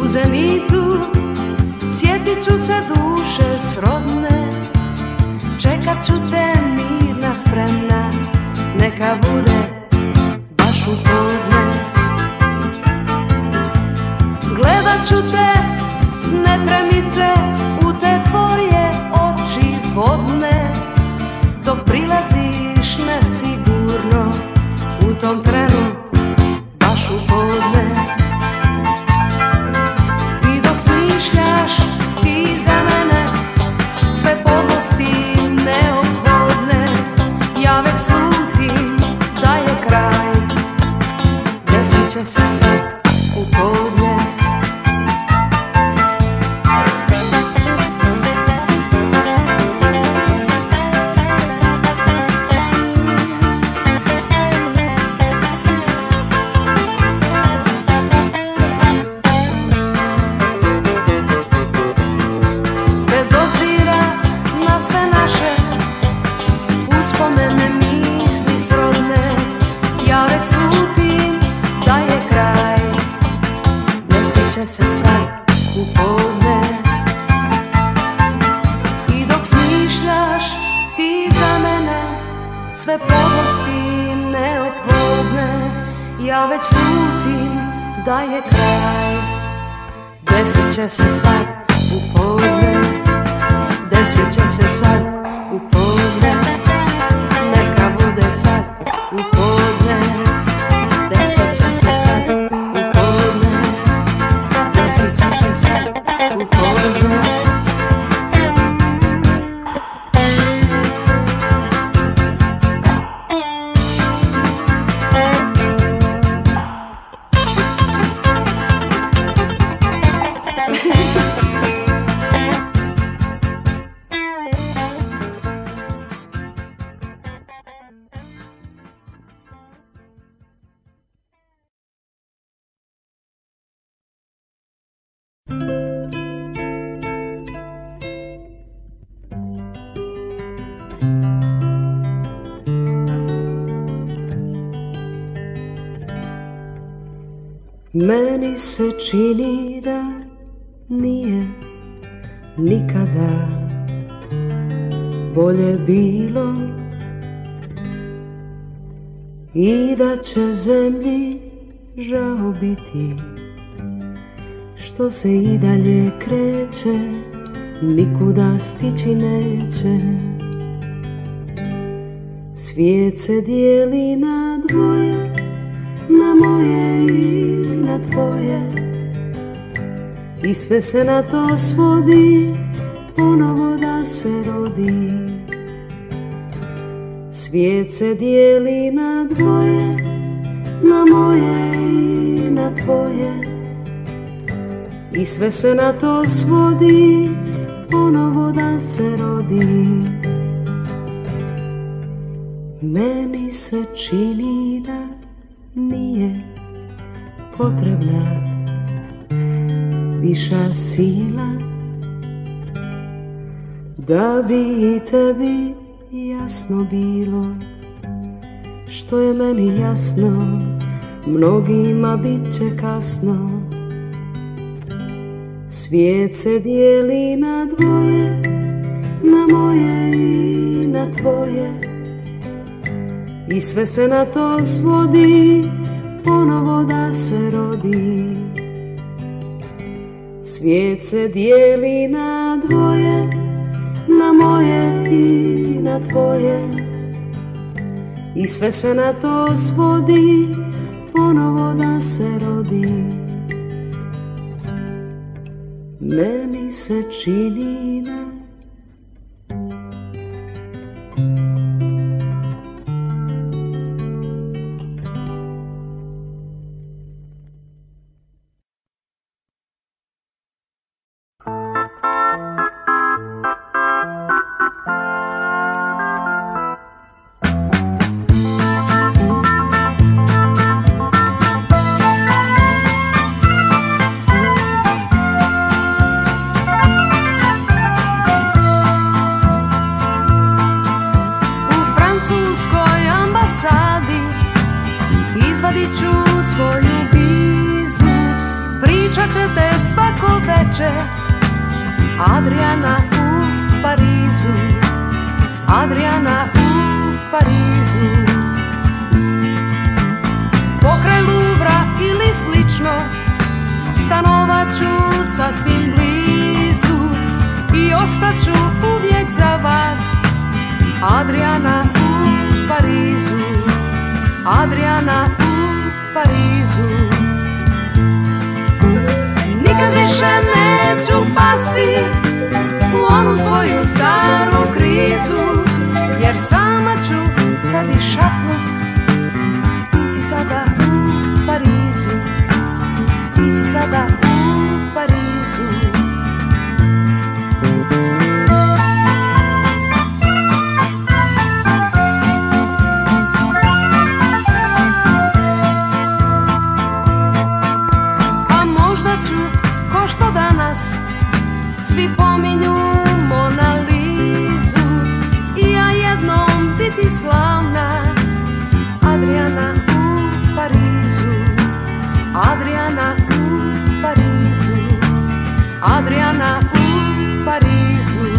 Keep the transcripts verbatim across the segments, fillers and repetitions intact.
u zenitu, sjetit ću se duše srodne, čekat ću te mirna spremna, neka bude baš u podne. Gledat ću te, netremice, u te tvoje oči vodne, dok prilaziš nesigurno, u tom trenu baš u podne. I dok smišljaš ti za mene sve podlosti neophodne, ja već slutim da je kraj, desit će se sad u podne. Bez obzira na sve naše uspomene, misli srodne, ja već slutim da je kraj, desit će se sad u podne. I dok smišljaš ti za mene sve podlosti neophodne, ja već slutim da je kraj, desit će se sad u podne. Desit će se sad u podne, neka bude sad u podne. Desit će se sad u podne, desit će se sad u podne. Meni se čini da nije nikada bolje bilo i da će zemlji žao biti što se i dalje kreće, nikuda stići neće. Svijet se dijeli na dvoje, na moje i na tvoje, i sve se na to svodi, ponovo da se rodi. Svijet se dijeli na dvoje, na moje i na tvoje, i sve se na to svodi, ponovo da se rodi. Meni se čini da nije potrebna viša sila, da bi i tebi jasno bilo što je meni jasno, mnogima bit će kasno. Svijet se dijeli na dvoje, na moje i na tvoje, i sve se na to svodi, ponovo da se rodi. Svijet se dijeli na dvoje, na moje i na tvoje, i sve se na to svodi, ponovo da se rodi. Meni se čini da izvadit ću svoju vizu, pričat Venčat ćete svako veče. Adriana u Parizu, Adriana u Parizu. Pokraj Luvra ili slično, stanovat ću sasvim blizu i ostaću uvijek za vas. Adriana u Parizu, Adriana u Parizu. Nikad više neću pasti u onu svoju staru krizu, jer sama ću sebi šapnut, ti si sada u Parizu, ti si sada u Parizu. A možda ću, ko što danas svi pominju Mona Lizu, i ja jednom biti slavna Adriana u Parizu, Adriana u Parizu, Adriana u Parizu.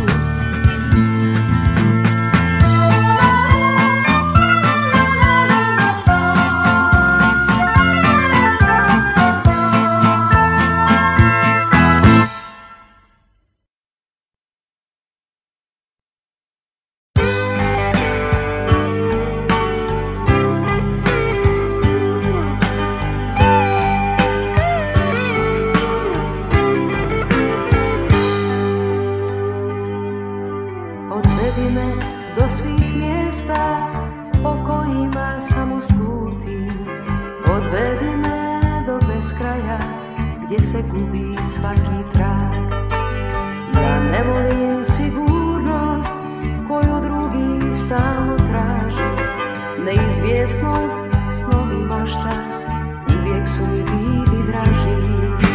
Odvedi me do svih mjesta po kojima samo slutim. Odvedi me do beskraja gdje se gubi svaki trag. Ja ne volim sigurnost koju drugi stalno traži. Neizvjesnost, snovi, mašta uvijek su mi bili draži.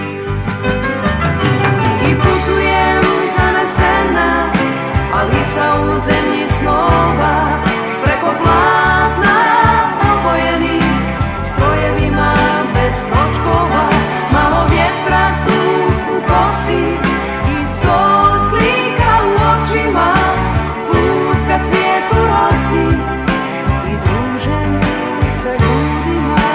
I putujem zanesena, Alisa u zemlji snova, preko platna obojeni strojevima bez točkova. Malo vjetra tu u kosi i sto slika u očima. Put ka cvijetu rosi i druženju sa ljudima.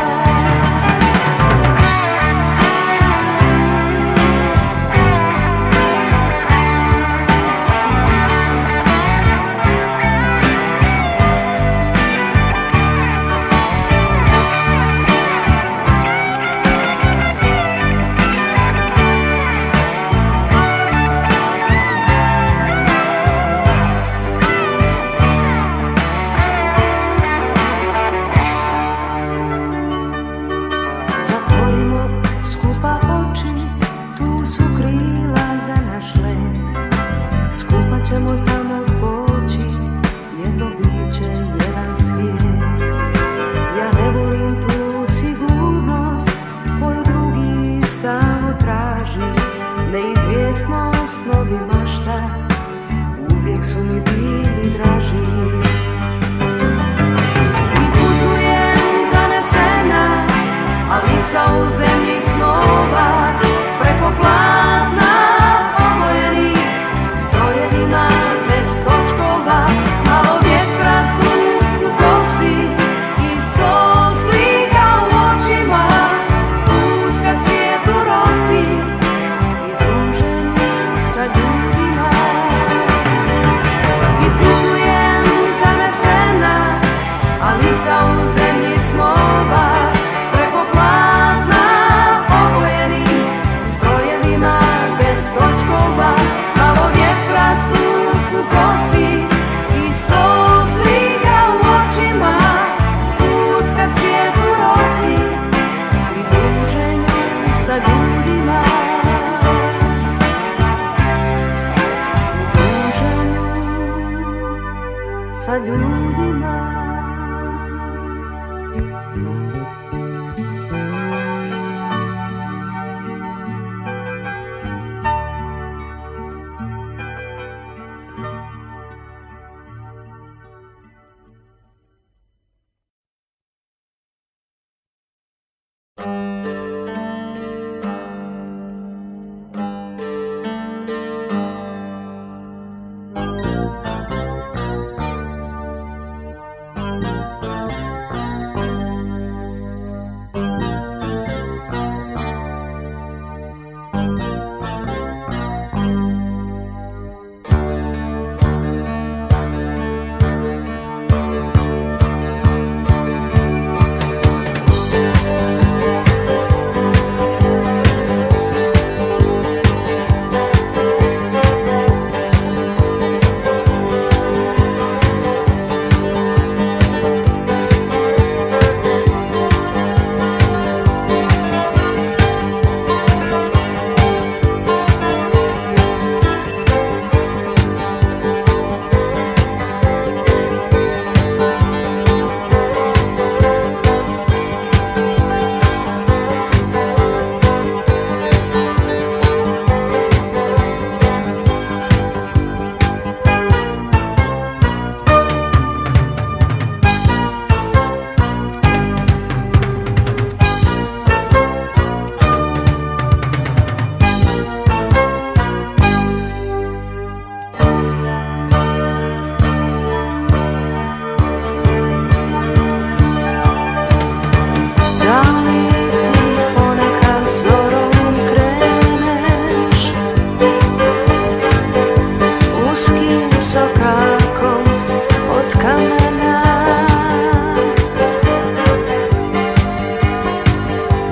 Ćemo tamo poći, jedno biće, jedan svijet. Ja ne volim tu sigurnost koju drugi stalno traži. Neizvjesnost, novi mašta uvijek su mi bili draži. I putujem zanesena, Alisa u zemlji snova, preko platna obojeni strojevima bez točkova. Malo vjetra tu u kosi i sto slika u očima. Put ka cvijetu rosi i druženju sa ljudima. I putujem zanesena, Alisa u zemlji snova, preko platna obojeni strojevima bez točkova. Malo vjetra tu u kosi i sto slika u očima. Put ka cvijetu rosi i druženju sa ljudima. U druženju sa ljudima.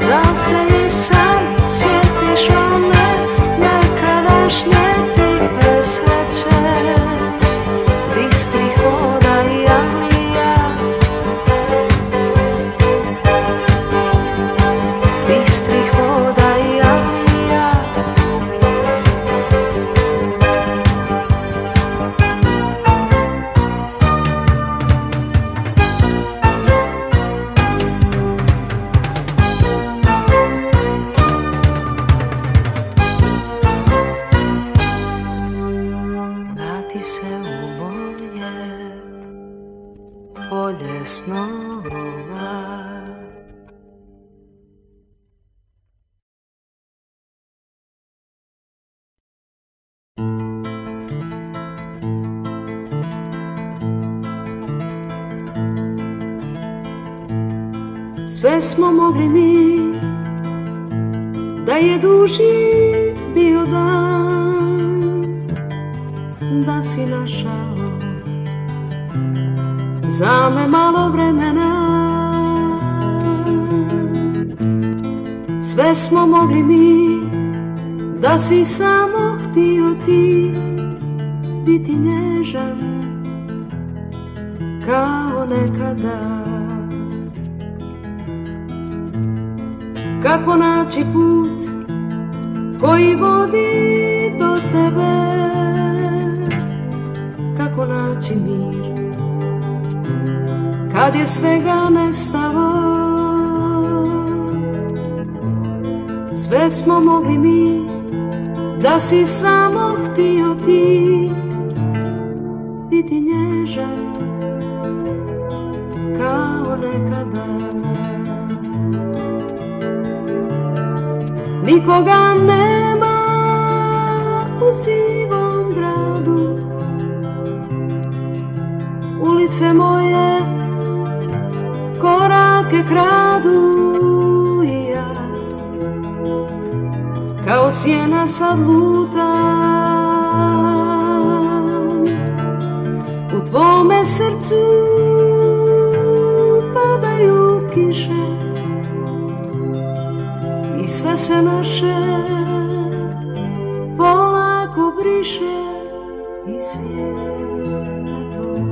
Zar se i sad sjetiš one nekadašnje tihe sreće, bistrih voda i alija, bistrih voda i alija. Vrati se u moje polje snova. Sve smo mogli mi, da je duži bio dan, da si našao za me malo vremena. Sve smo mogli mi, da si samo htio ti biti nježan kao nekada. Kako naći put koji vodi do tebe, kako naći mir kad je svega nestalo. Sve smo mogli mi, da si samo htio ti biti nježan kao nekada. Nikoga nema u sivom gradu, ulice moje korake kradu i ja kao sjena sad lutam. U tvome srcu padaju kiše i sve se naše polako briše iz svijeta tog.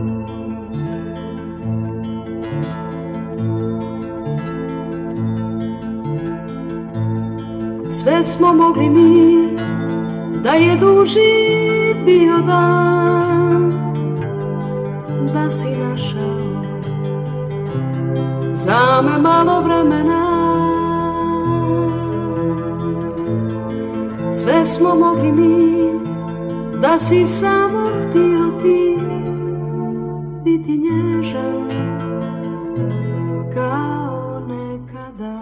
Sve smo mogli mi, da je duži bio dan, da si našao za me malo vremena. Sve smo mogli mi, da si samo htio ti biti nježan kao nekada.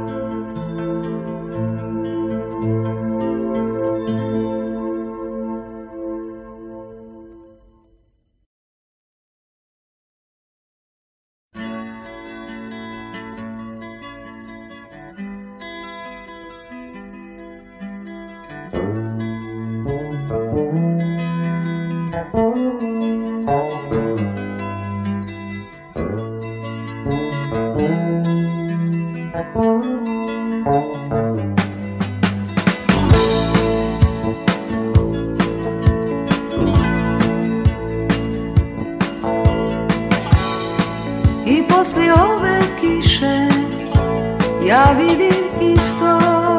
I poslije ove kiše ja vidim isto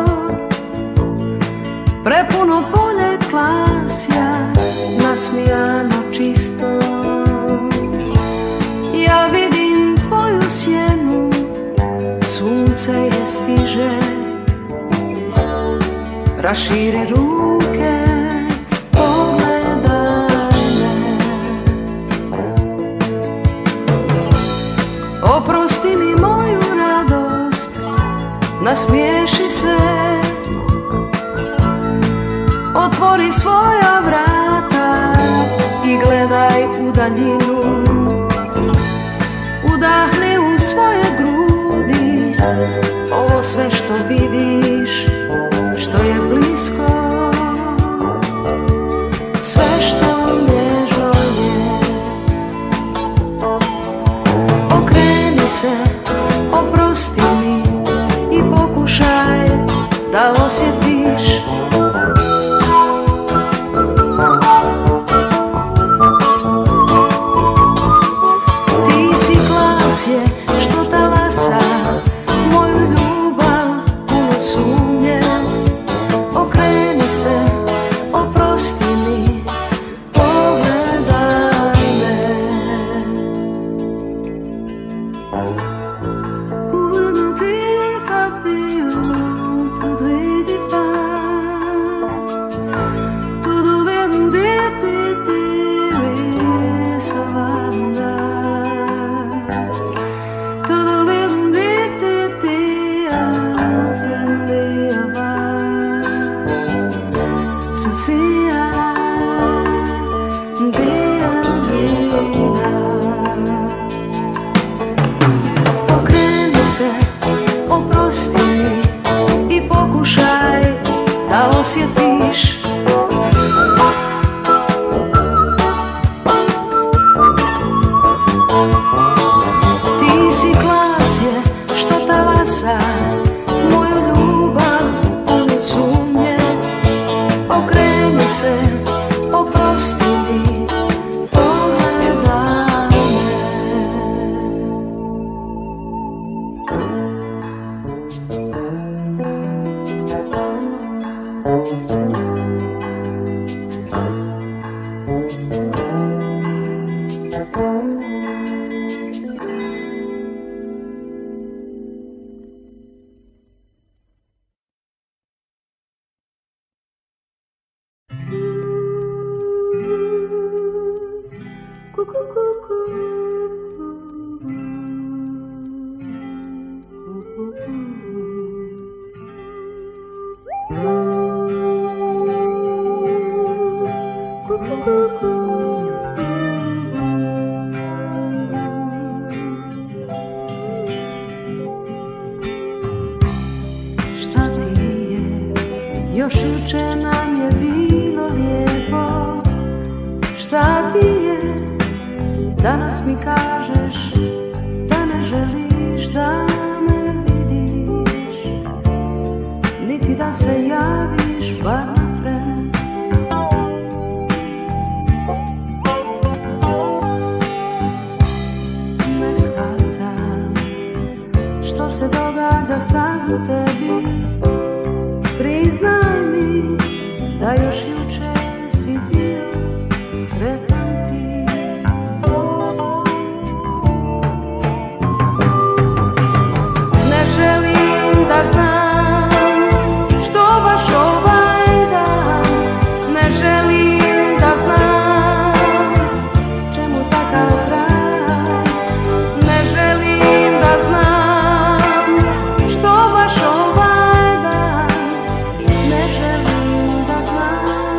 prepuno polje klasja, nasmijano čisto. Ja vidim tvoju sjenu, sunce je stiže, raširi ruke, pogledaj me. Oprosti mi moju radost, nasmiješi se, otvori svoja vrata i gledaj u daljinu. Udahni u svoje grudi ovo sve što vidiš, što je blisko, sve što nježno je. Okreni se, oprosti mi i pokušaj da osjetiš. Ti si klasje što talasa moju ljubav puno sumnje. Okreni se, oprosti mi, pogledaj me. Okreni se, oprosti mi i pokušaj da osjetiš. Ti si klasje što talasa moju ljubav punu sumnje. Okreni se, oprosti mi, pogledaj me. Šta ti je, još jučer nam je bilo lijepo. Šta ti je, danas mi kažeš da ne želiš da me vidiš, niti da se javiš bar na tren. Ne shvatam što se događa sad u tebi. Priznaj mi da još jučer si bio sretan ti. Ne želim da znam što baš ovaj dan, ne želim da znam čemu takav kraj, ne želim da znam što baš ovaj dan, ne želim da znam.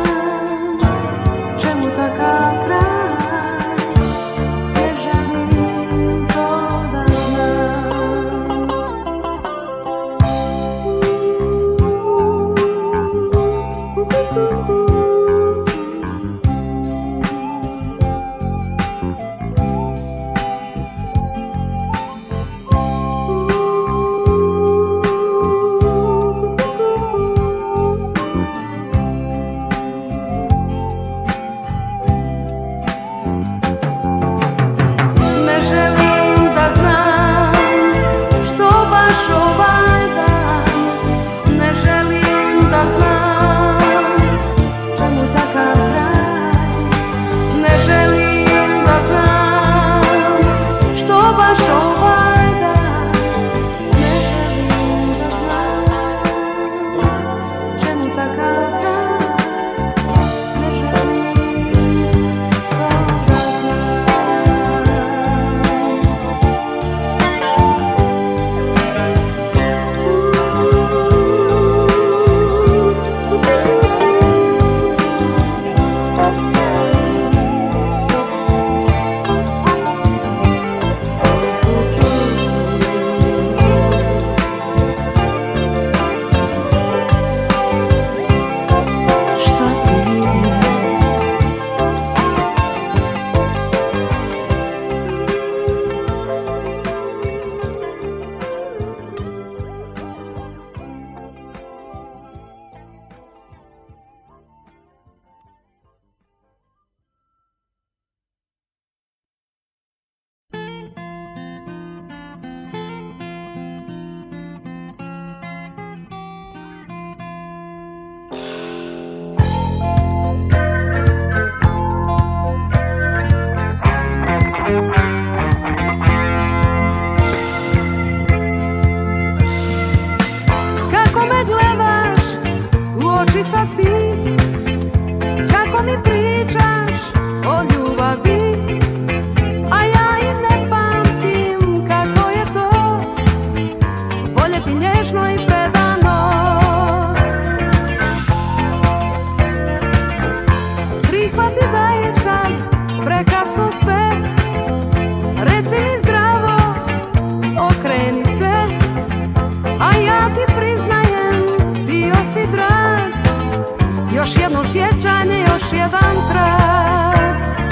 sjećanje, još jedan trag.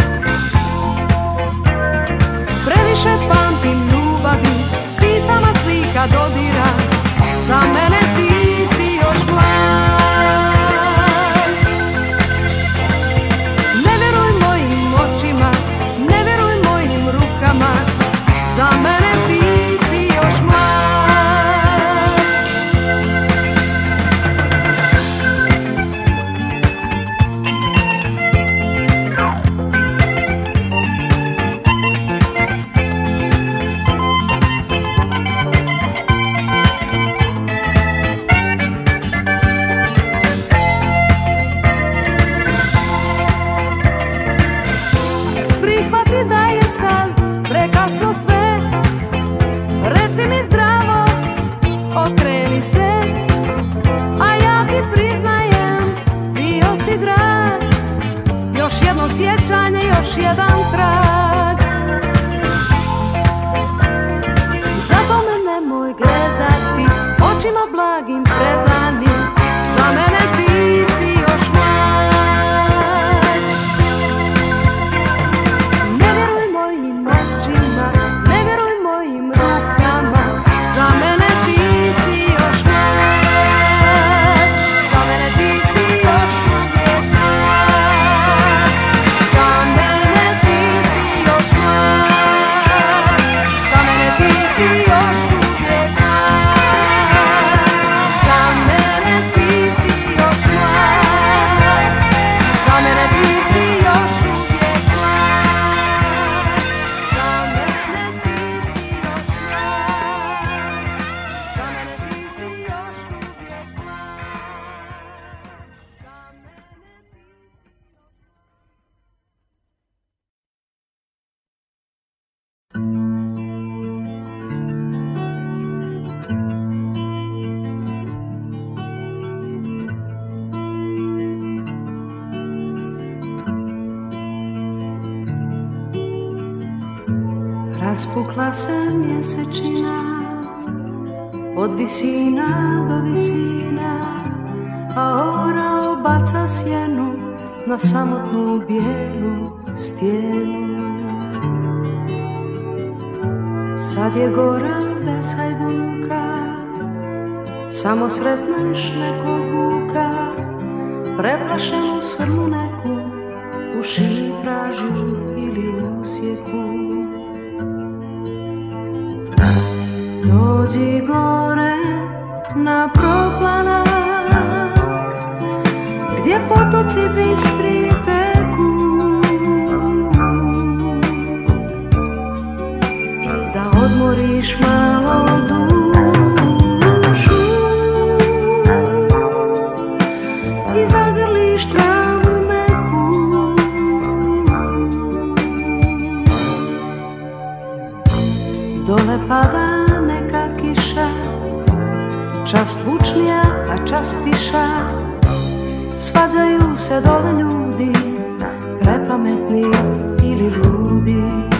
Previše pamtim ljubavi, pisama slika dodira, za mene ti si još mlad. Ne vjeruj mojim očima, ne vjeruj mojim rukama, za mene ti si još mlad. Prekasno sve, reci mi zdravo, okreni se, a ja ti priznajem, bio si drag. Još jedno sjećanje, još jedan trag. Zato me nemoj gledati očima blagim predanim, za mene ti si još mlad. Ne vjeruj mojim rukama, za mene ti si još mlad. Za mene ti si još uvijek mlad. Za mene ti si još mlad. Za mene ti si još uvijek mlad. Za mene ti si još mlad. Za mene ti si još uvijek Raspukla se mjesečina, od visina do visina, a orao baca sjenu na samotnu bijelu stijenu. Sad je gora bez hajduka, samo sretneš nekog vuka, preplašenu srnu neku, u šiji pražu ili u sjeku. Dođi gore na proplanak, gdje potoci bistri teku, da odmoriš malo dušu i zagrliš travu meku. Dole pada neka kiša, čas bučnija, a čas tiša, svađaju se dole ljudi, prepametni ili ludi.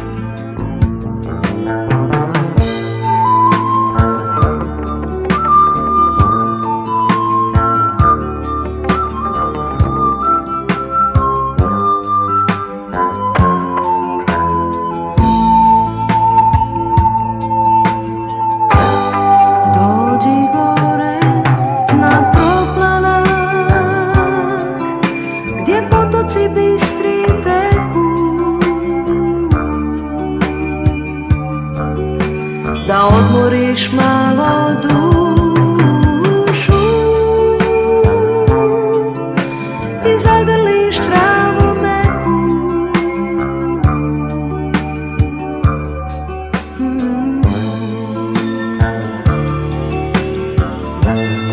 Da odmoriš malo dušu i zagrliš travu meku. Hmm.